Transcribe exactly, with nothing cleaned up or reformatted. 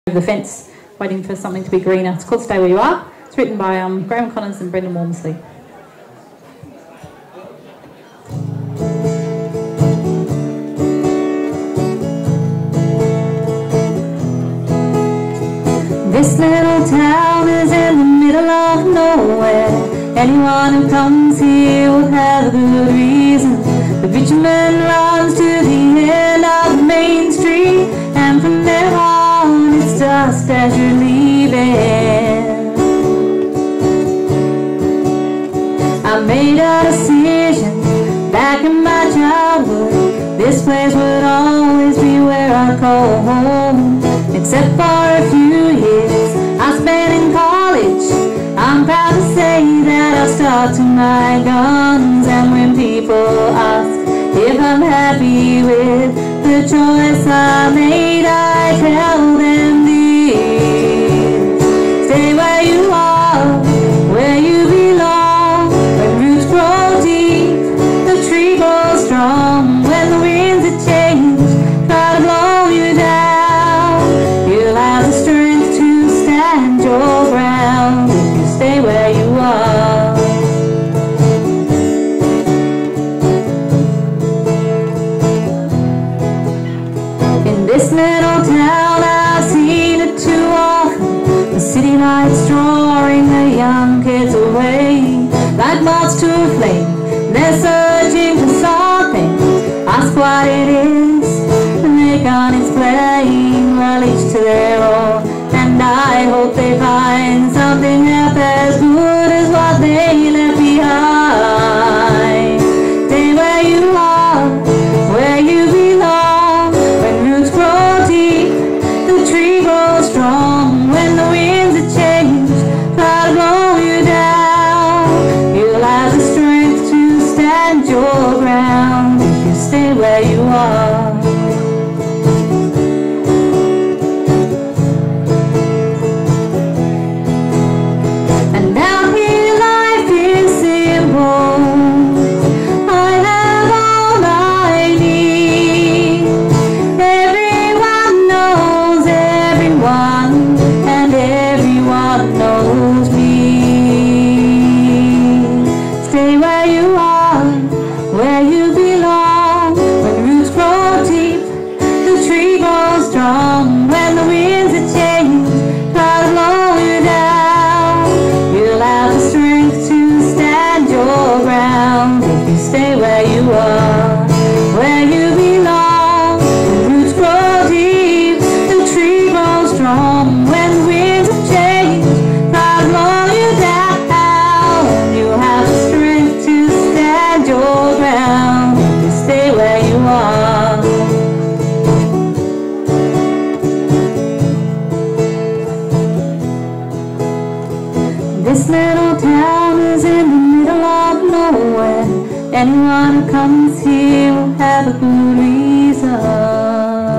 the fence waiting for something to be greener. It's called Stay Where You Are. It's written by um, Graham Connors and Brendan Walmsley. This little town is in the middle of nowhere. Anyone who comes here will have a good reason. The bitumen runs to the end of the main street, and from there on it's just as you're leaving. I made a decision back in my childhood. This place would always be where I call home. Except for a few years I spent in college, I'm proud to say that I stuck to my guns. And when people ask if I'm happy with the choice I made, I tell them this: stay where you are, where you belong. When roots grow deep, the tree grows strong. When the winds that change try to blow you down, you'll have the strength to stand your ground if you stay where you are. In this little town I've seen it too often, the city lights drawing the young kids away. Like moths to a flame, they're searching for something. Ask what it is, and they can't explain. Well, each to their own, and I hope they find something half as good as what they left behind. Stay where you are, where you belong. When roots grow deep, the tree grows strong. When the winds that change try to blow you down, you'll have the strength to stand your ground if you stay where you are. And down here life is simple. I have all I need. Everyone knows everyone, and everyone knows me. Stay where you are, where you belong. When roots grow deep, the tree grows strong. When the winds that change try to blow you down, you'll have the strength to stand your ground if you stay where you are, where you belong. When roots grow deep, the tree grows strong. When the winds that change try to blow you down, you'll have the strength to stand your ground if you stay where you are. This little town is in the middle of nowhere. Anyone who comes here will have a good reason.